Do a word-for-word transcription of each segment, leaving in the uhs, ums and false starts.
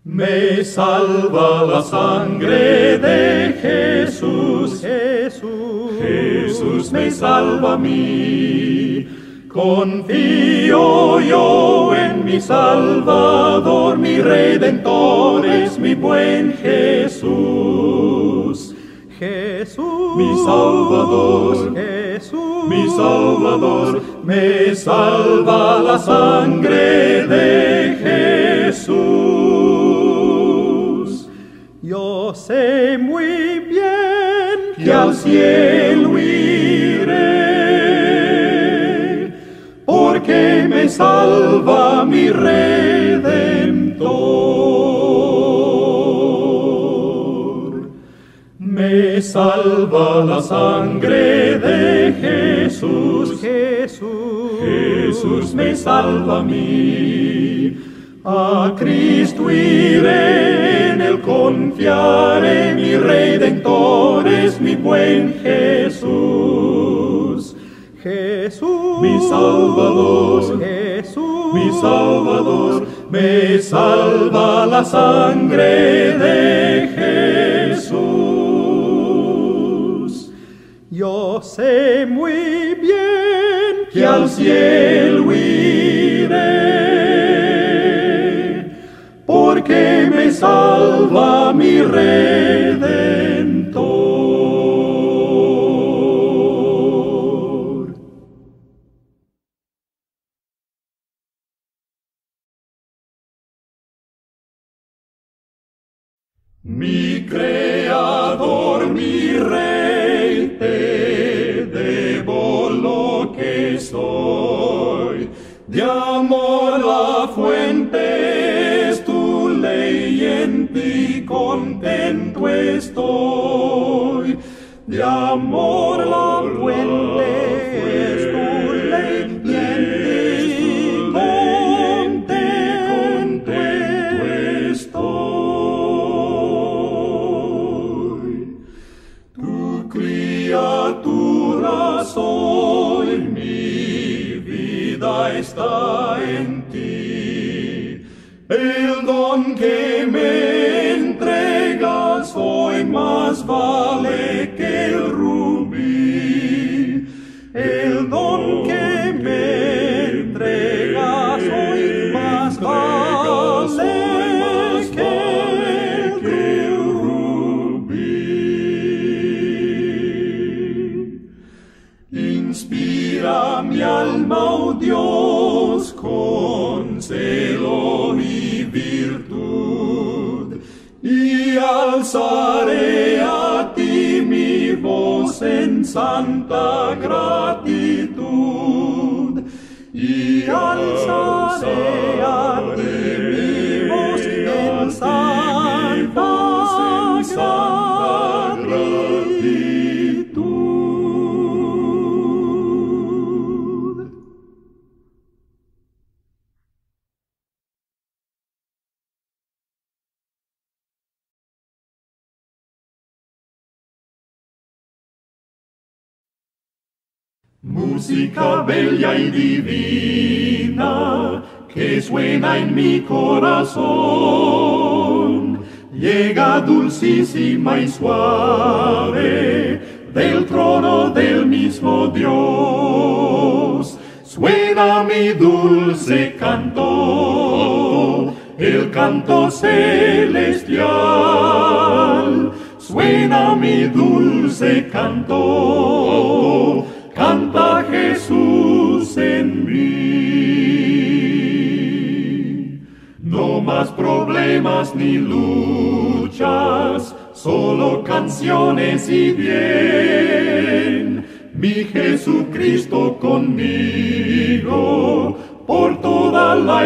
Me salva la sangre de Jesús, Jesús, Jesús me salva a mí. Confío yo en mi Salvador, mi Redentor es mi buen Jesús. Jesús, mi Salvador, Jesús, mi Salvador, me salva la sangre de Jesús. Yo sé muy bien que al cielo iré, porque me salva mi Redentor. Me salva la sangre de Jesús, Jesús, Jesús me salva a mí. A Cristo iré, en Él confiaré, mi Redentor es mi buen Jesús. Jesús, mi Salvador, Jesús, mi Salvador, me salva la sangre de Jesús. Yo sé muy bien que al cielo iré, porque me salva mi Redentor. Mi Creador, mi Rey, te debo lo que soy. De amor la fuente es tu ley, en ti contento estoy. De amor la fuente es tu ley, y en ti contento estoy. Tu criatura soy, mi vida está en ti. El don que me entregas hoy más vale que el rubí. El don que me entregas hoy más vale que el rubí. Inspira mi alma, oh Dios, con celo y virtud, y alzaré a ti mi voz en santa gratitud. Y alzaré a ti mi voz en santa gratitud. Música bella y divina que suena en mi corazón, llega dulcísima y suave del trono del mismo Dios. Suena mi dulce canto, el canto celestial. Suena mi dulce canto, canta Jesús en mí. No más problemas ni luchas, solo canciones y bien. Mi Jesucristo conmigo por toda la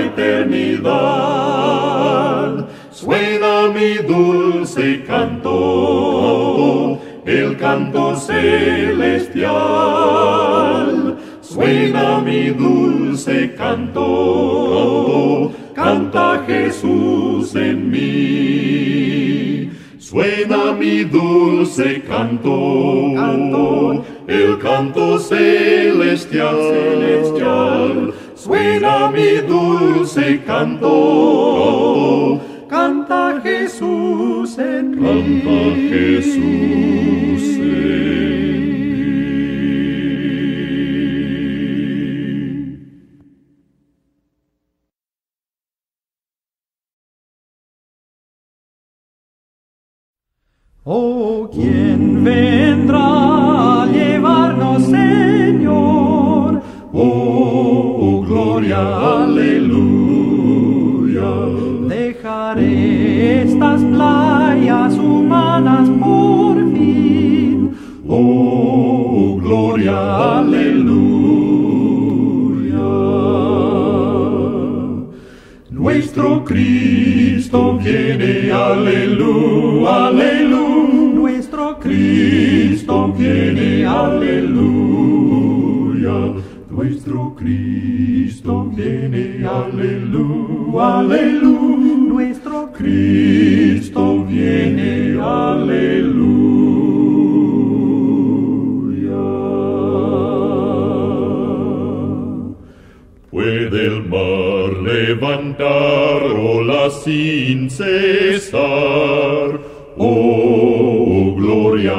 eternidad. Suena mi dulce canto, el canto celestial. Suena mi dulce canto, canta Jesús en mí. Suena mi dulce canto, canto el canto celestial, celestial. Suena mi dulce canto, canto canta Jesús en mí. Canta Jesús en mí. Oh, ¿quién vendrá a llevarnos, Señor? Oh, gloria, aleluya. Dejaré estas playas humanas por fin. Oh, gloria, aleluya. Nuestro Cristo viene, aleluya, aleluya. Nuestro Cristo viene, aleluya. Nuestro Cristo viene, aleluya, aleluya. Nuestro Cristo viene, aleluya. Puede el mar levantar olas sin cesar. Oh, gloria,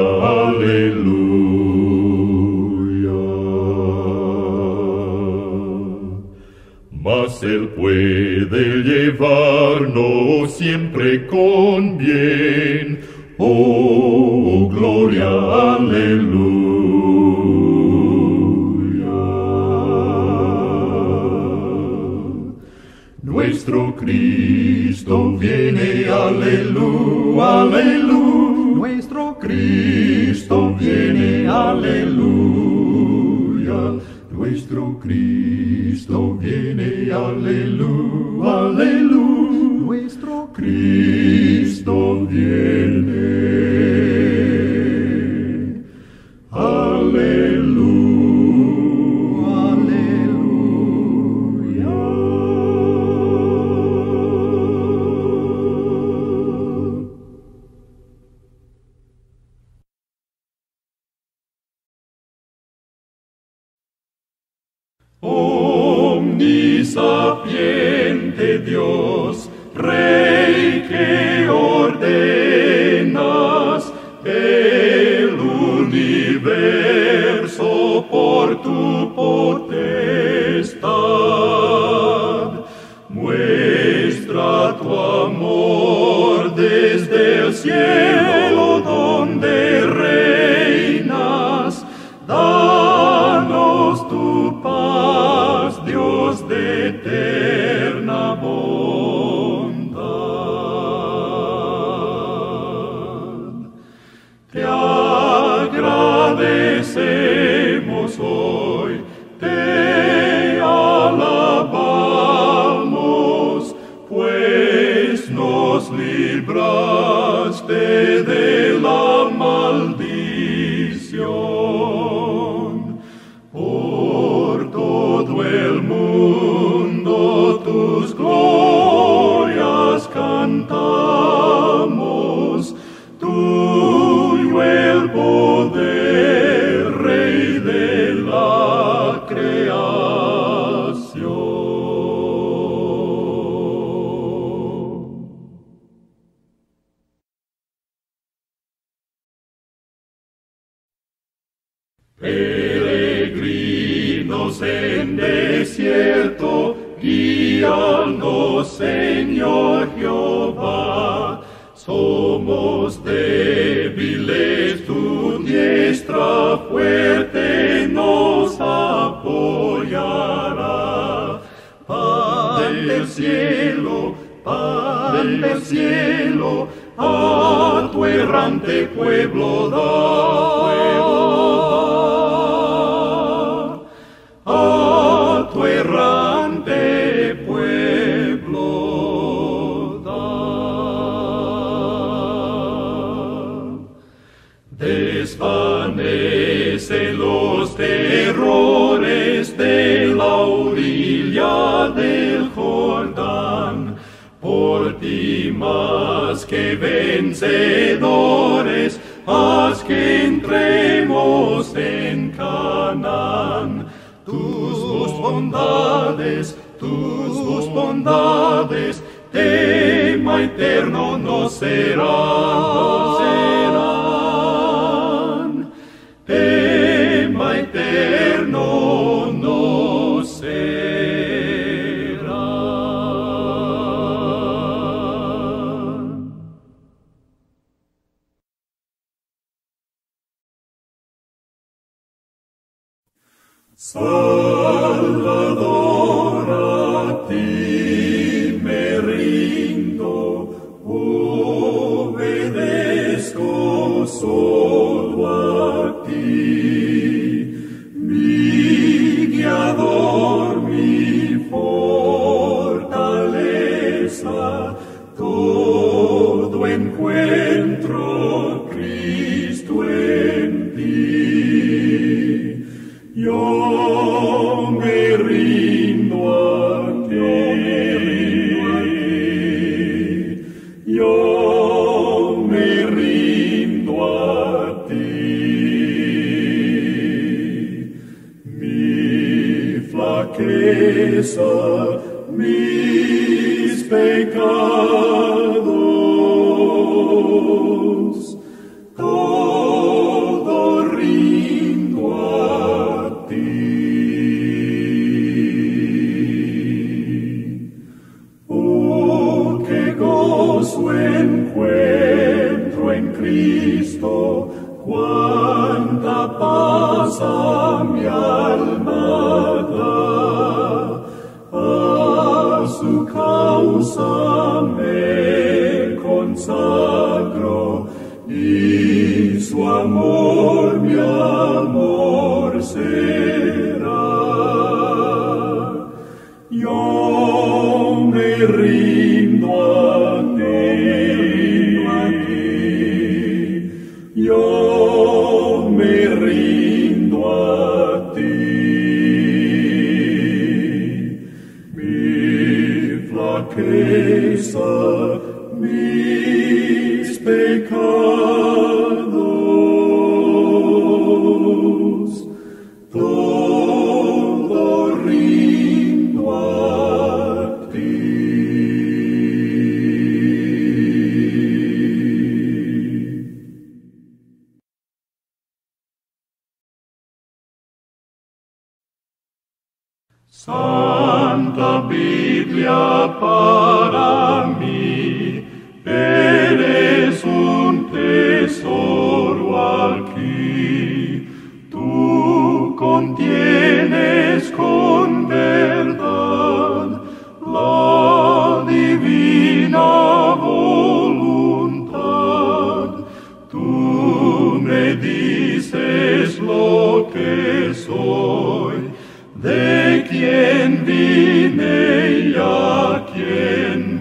aleluya. Mas Él puede llevarnos siempre con bien. Oh, gloria, aleluya. Nuestro Cristo viene, aleluya, aleluya. Nuestro Cristo viene, aleluya. Nuestro Cristo viene, aleluya, aleluya. Nuestro Cristo viene, aleluya, aleluya. Omnisapiente Dios, Rey que ordenas el universo por tu potestad, muestra tu amor desde el cielo donde reinas. Danos tu paz, Dios de eterna bondad. Te agradecemos hoy, te alabamos, pues nos libraste de la maldición. Por todo el mundo tus glorias cantamos, tuyo el poder, Rey de la creación. Peregrinos en desierto, guíanos, Señor Jehová. Somos débiles, tu diestra fuerte nos apoyará. Pan del cielo, pan del cielo, a tu errante pueblo da. A tu errante pueblo da. Desvanece los terrores de la orilla del Jordán. Por ti más que vencedores, haz que entremos en Canaán. Tus bondades, tus bondades te tema eterno no serán, no serán, tema eterno no serán. Salvador, a ti me rindo, obedezco solo a ti, mi guiador, mi fortaleza, todo encuentro Cristo en ti. Yo me rindo a ti, yo me rindo a ti. Mi flaqueza, mis pecados, todo rindo a ti. Oh, qué gozo encuentro en Cristo, cuánta paz a mi alma da, a su causa me consagro, y su amor mi amor será. Yo me rindo a ti, a ti. Yo me rindo a ti. Mi flaqueza, mis pecados, todo rindo a ti. Santa Biblia para mí, eres un tesoro aquí. Tú contienes con verdad la divina voluntad. Tú me dices lo que soy, de quién vine y a quién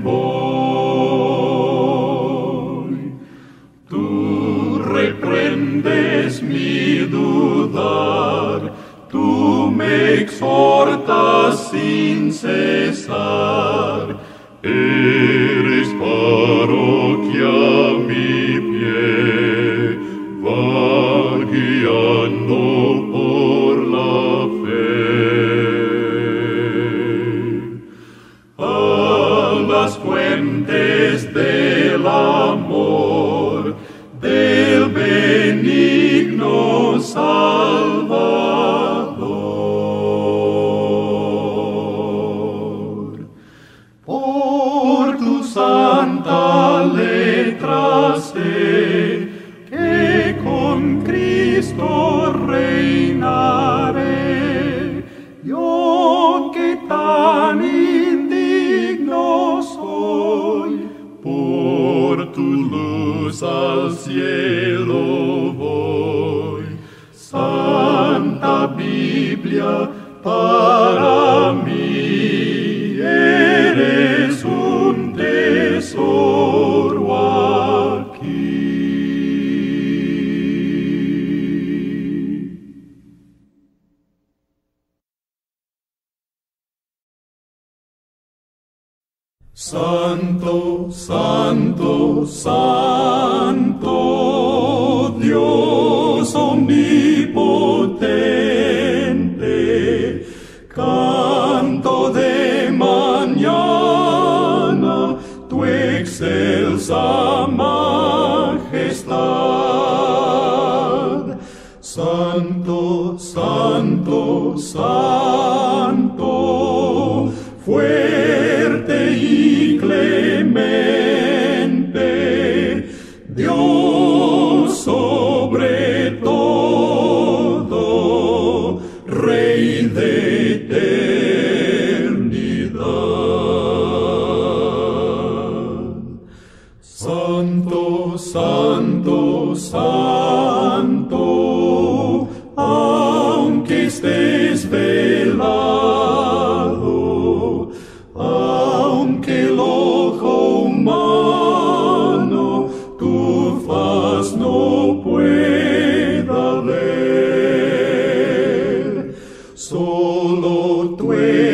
voy. Tú reprendes mi dudar, tú me exhortas sin cesar. Eres parroquia mi pie, va guiando por la fe. Las fuentes del amor del benigno Salvador. Por tu santa letra sé que con Cristo reinaré, yo que tan indigno soy, por tu luz al cielo voy. Santa Biblia para mí, eres un tesoro aquí. Santo, santo, santo, Dios omnipotente, canto de mañana tu excelencia Santo, Santo, fuerte y clemente, Dios sobre todo, Rey de eternidad. Santo, Santo, Santo, aunque estés velado, aunque el ojo humano tu faz no pueda ver, solo tú eres